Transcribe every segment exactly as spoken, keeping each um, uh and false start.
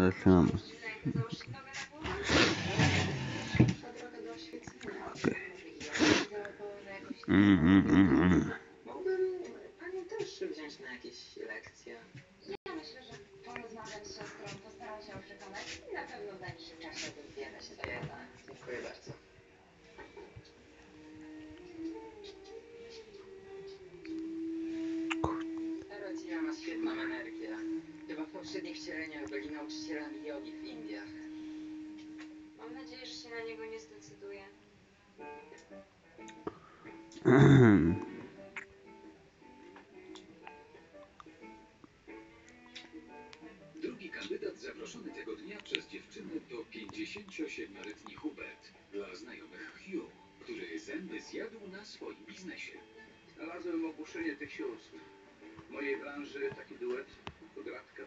Zaczynamy. Okay. Mm, mm, mm, mm. Mógłbym panią też wziąć na jakieś lekcje. Ja myślę, że porozmawiam z siostrą, postaram się ją przekonać i na pewno w najbliższym czasie wiele się dowiemy. Dziękuję bardzo. Ta rodzina ma świetną energię. Chyba w poprzednich wcieleniach byli nauczycielami jogi w Indiach. Mam nadzieję, że się na niego nie zdecyduje. Drugi kandydat zaproszony tego dnia przez dziewczynę to pięćdziesięciosiedmioletni Hubert, dla znajomych Hugh, który zęby zjadł na swoim biznesie. Znalazłem ogłoszenie tych sióstr. W mojej branży taki duet to gratka.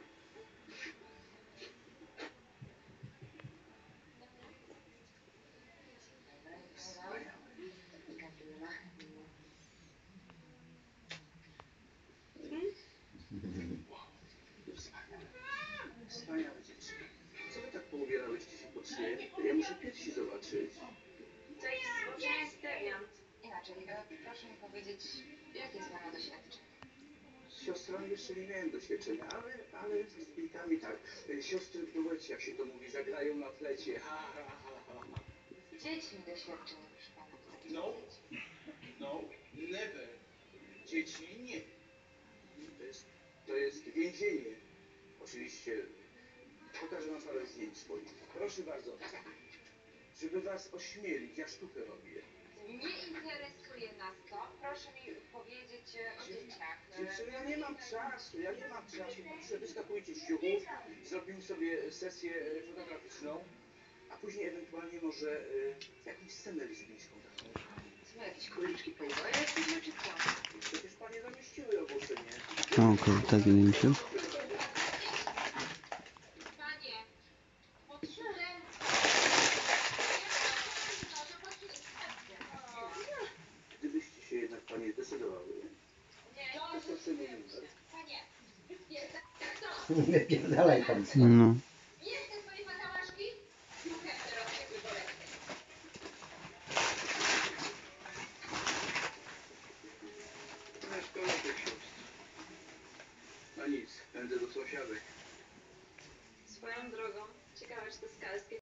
Wspaniałe dzieci. Co wy tak poubierałyście się po śnie? Ja muszę piersi zobaczyć. To jest zboczony dewiant. Inaczej, e, proszę mi powiedzieć, jakie jest pana doświadczenie? Z siostrami jeszcze nie miałem doświadczenia, ale, ale z bitami tak. Siostry w duecie, jak się to mówi, zagrają na flecie. Ha, ha, ha, ha, ha. Z dziećmi doświadczenie, proszę pana. No, no, never. Dzieci nie. To jest, to jest więzienie. Oczywiście pokażę wam parę zdjęć swoich. Proszę bardzo. Żeby was ośmielić, ja sztukę robię. Nie interesuje nas to. Proszę mi powiedzieć e, o dzieciach. E, Dziewczyny, ja nie mam czasu, ja nie mam czasu. Proszę, wyskakujcie z ciuchów, zrobimy sobie sesję e, fotograficzną, a później ewentualnie może e, jakąś scenę lesbijską taką. Co, jakieś króliczki playboya jesteśmy, czy co? Przecież panie zamieściły ogłoszenie. Okej, okay, tak zdjęcie. Panie, potrzebne. Gdybyście się jednak panie zdecydowały, Nie, to proszę mnie nie udać. panie. Nie pierdalaj tam. No. Jestem twojej matałaszki? Słuchaj, teraz nie wybolę. Na szkole tych sióstr. A nic, pędzę do sąsiadek. Swoją drogą, ciekawe czy te skalskie